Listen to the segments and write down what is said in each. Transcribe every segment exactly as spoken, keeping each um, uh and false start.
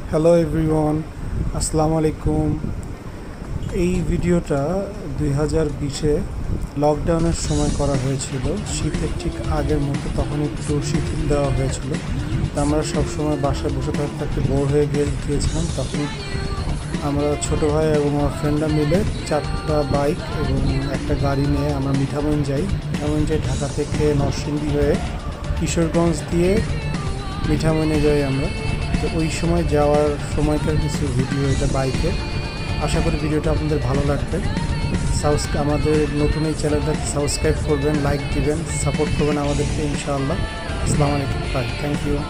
Hello everyone, আসসালামু আলাইকুম। এই ভিডিওটা দুই হাজার বিশে লকডাউনের সময় করা হয়েছিল। শীতের ঠিক আগের মতো তখন একটু শিথিল দেওয়া হয়েছিল। তা আমরা সবসময় বাসায় বসে থাকতে থাকতে বোর হয়ে গিয়ে গিয়েছিলাম। তখন আমরা ছোটো ভাই এবং আমার ফ্রেন্ডরা মিলে চারটা বাইক এবং একটা গাড়ি নিয়ে আমরা মিঠামইন যাই। মিঠামইন যাই ঢাকা থেকে নরসিংদী হয়ে কিশোরগঞ্জ দিয়ে মিঠামইনে যাই আমরা। তো ওই সময় যাওয়ার সময়কার কিছু ভিডিও এটা বাইকে। আশা করি ভিডিওটা আপনাদের ভালো লাগবে। সাবস্ক্রাইব আমাদের নতুন এই চ্যানেলটাকে সাবস্ক্রাইব করবেন, লাইক দিবেন, সাপোর্ট করবেন আমাদেরকে ইনশাআল্লাহ। আসসালামু আলাইকুম, bye, thank you.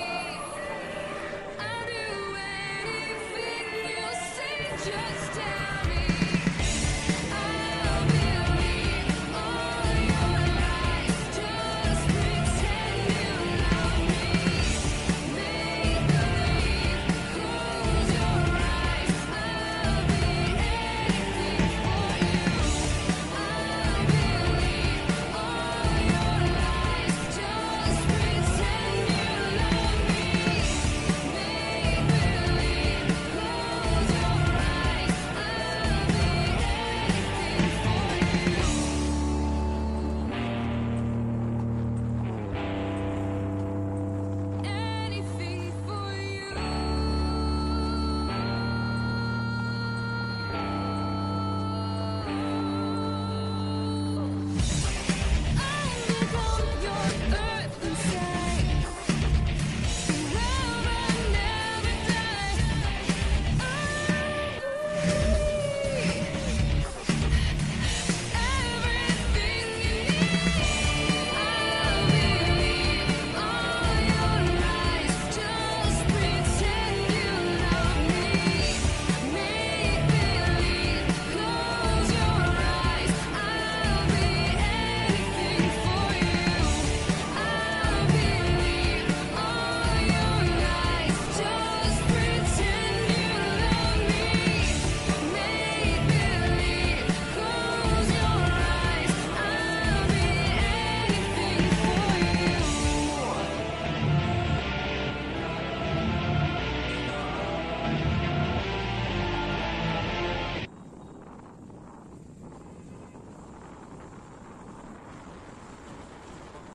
Just stand.